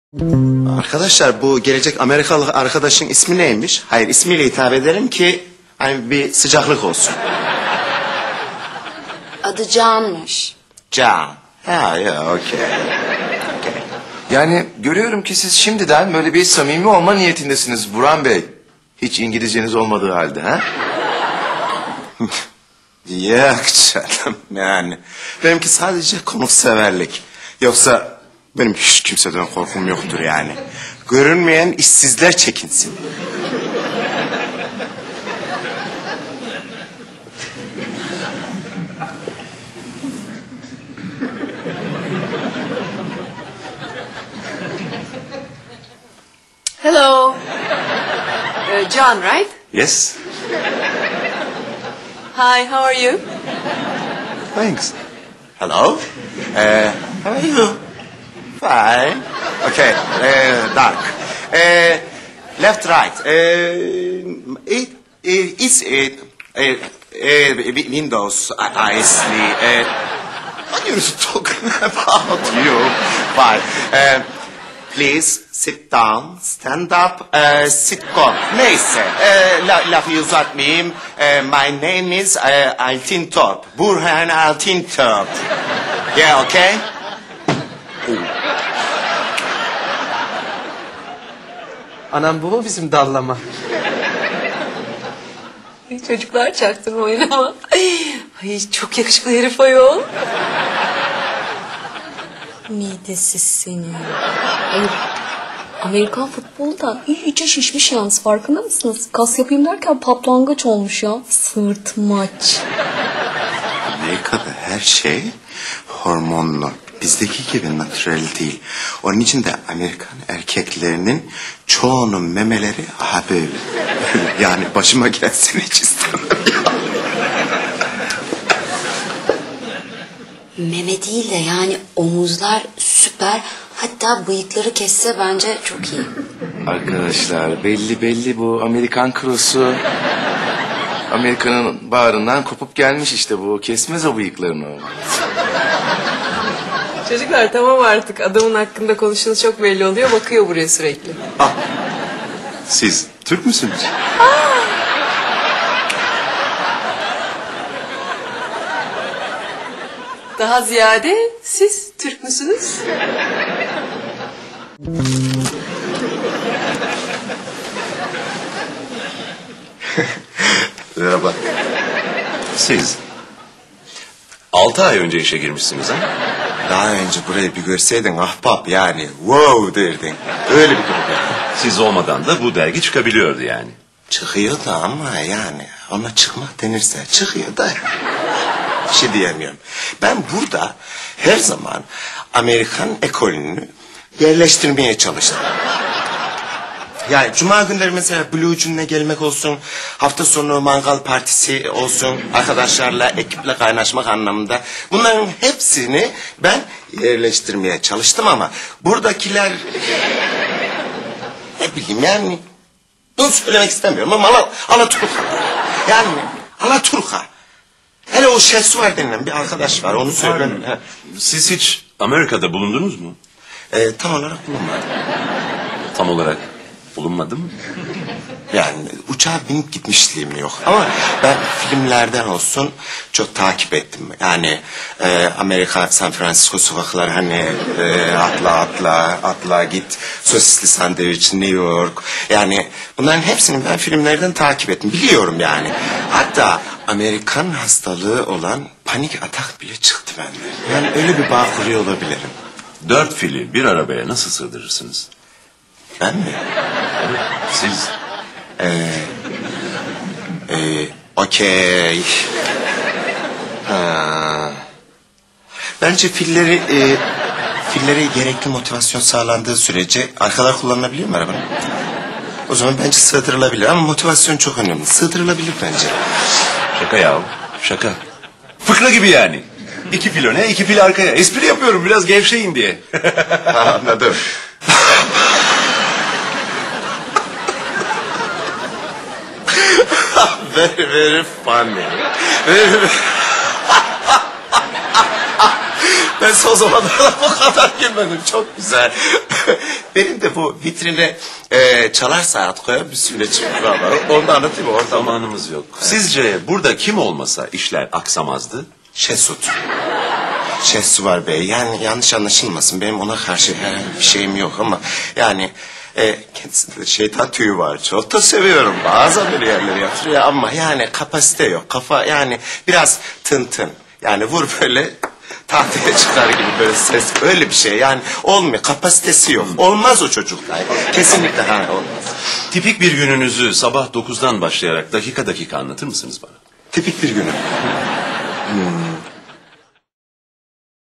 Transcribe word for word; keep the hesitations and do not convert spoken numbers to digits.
Arkadaşlar bu gelecek Amerikalı arkadaşın ismi neymiş? Hayır, ismiyle hitap edelim ki hani bir sıcaklık olsun. Adı Can'mış. Can. Ha ya okey. Okay. Yani görüyorum ki siz şimdiden böyle bir samimi olma niyetindesiniz Burhan Bey. Hiç İngilizceniz olmadığı halde ha? Yok canım yani. Benimki sadece konukseverlik. Yoksa benim hiç kimseden korkum yoktur yani. Görünmeyen işsizler çekinsin. Hello. Uh, John, right? Yes. Hi, how are you? Thanks. Hello. Uh, how are you? Fine. Okay. Uh, dark. Uh, left, right. Uh, it, it it's it. Uh, uh, Windows. I, I see. Uh, what are you talking about? You. Fine. Uh, please sit down, stand up, uh, sitcom. Neyse, uh, la, lafı uzatmayayım. Uh, my name is uh, Altintop. Burhan Altintop. Yeah, okay? Anam bu mu bizim dallama? Ay, çocuklar çaktırmayın ama. Ay, çok yakışıklı herif ayol. Midesiz seni. Ay, Amerikan futbolu da iyice şişmiş yalnız, farkında mısınız? Kas yapayım derken paplangaç olmuş ya. Sırt maç. Amerika'da her şey hormonlu. Bizdeki gibi natürel değil. Onun için de Amerikan erkeklerinin çoğunun memeleri aha böyle. Yani başıma gelsin hiç istemem ya. Meme değil de yani omuzlar süper. Hatta bıyıkları kesse bence çok iyi. Arkadaşlar belli belli bu Amerikan krosu. Amerika'nın bağrından kopup gelmiş işte bu. Kesmez o bıyıklarını. Çocuklar tamam artık. Adamın hakkında konuştuğunuz çok belli oluyor. Bakıyor buraya sürekli. Ah, siz Türk müsünüz? Daha ziyade siz Türk müsünüz? Merhaba. Siz altı ay önce işe girmişsiniz ha? Daha önce burayı bir görseydin ahbap yani wow derdin. Öyle bir durum yani. Siz olmadan da bu dergi çıkabiliyordu yani. Çıkıyor da ama yani ona çıkmak denirse çıkıyor da bir şey diyemiyorum. Ben burada her zaman Amerikan ekolünü yerleştirmeye çalıştım. Yani cuma günleri mesela Blue June'le gelmek olsun, hafta sonu mangal partisi olsun, arkadaşlarla, ekiple kaynaşmak anlamında. Bunların hepsini ben yerleştirmeye çalıştım ama buradakiler ne bileyim yani bunu söylemek istemiyorum ama Ala, Alaturka. Yani Alaturka. Hele o Şesuar denilen bir arkadaş var onu söyleyeyim. Siz hiç Amerika'da bulundunuz mu? Ee, tam olarak bulunmadım. Tam olarak bulunmadım mı? Yani uçağa binip gitmişliğim yok. Ama ben filmlerden olsun çok takip ettim. Yani e, Amerika, San Francisco sokakları hani e, atla atla atla git, sosisli sandviç, New York. Yani bunların hepsini ben filmlerden takip ettim. Biliyorum yani. Hatta Amerikan hastalığı olan panik atak bile çıktı bende. Yani öyle bir bağ kuruyor olabilirim. Dört fili bir arabaya nasıl sığdırırsınız? Ben mi? Siz Ee, e, okey. Ha. Bence filleri, e, fillere gerekli motivasyon sağlandığı sürece arkalar kullanılabiliyor mu arabanın? O zaman bence sığdırılabilir ama motivasyon çok önemli. Sığdırılabilir bence. şaka ya şaka. Fıkra gibi yani. İki fil öne iki fil arkaya. Espri yapıyorum biraz gevşeyin diye. Anladım. very very funny. Very, Ben son zamanlarda bu kadar gülmedim. Çok güzel. Benim de bu vitrine e, çalar saat koyan bir süreçim var. Onu da anlatayım mı? Orada Zamanımız yok. Sizce burada kim olmasa işler aksamazdı? Şesut. Şehsuvar Bey, yani yanlış anlaşılmasın. Benim ona karşı herhangi bir şeyim yok ama... yani e, kendisinde şeytan tüyü var. Çok da seviyorum. Bazen böyle yerlere yatırıyor ama yani kapasite yok. Kafa yani biraz tın tın. Yani vur böyle tahtaya çıkar gibi böyle ses. Öyle bir şey yani olmuyor. Kapasitesi yok. Olmaz o çocuklar. Kesinlikle ha, olmaz. Tipik bir gününüzü sabah dokuzdan başlayarak dakika dakika anlatır mısınız bana? Tipik bir günü. Hmm.